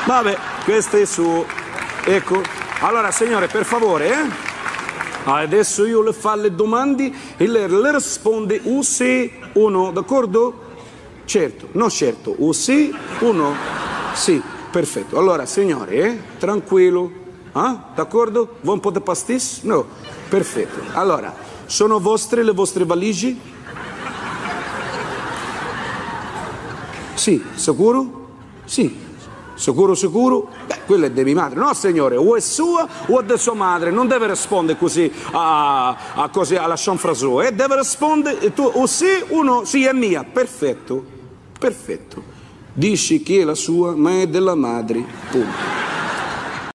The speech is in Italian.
Vabbè, questo è suo. Ecco. Allora, signore, per favore, adesso io le fa le domande e lei le risponde o sì o no, d'accordo? Certo, no certo, o sì o no. Sì, perfetto. Allora, signore, tranquillo, d'accordo? Vuoi un po' di pastis? No, perfetto. Allora, sono vostre le vostre valigie? Sì, sicuro? Sì. Sicuro, sicuro? Beh, quella è di mia madre. No, signore, o è sua o è di sua madre. Non deve rispondere così così alla chanfrasò. Deve rispondere tu o sì o no. Sì, è mia. Perfetto. Perfetto. Dici che è la sua, ma è della madre. Punto.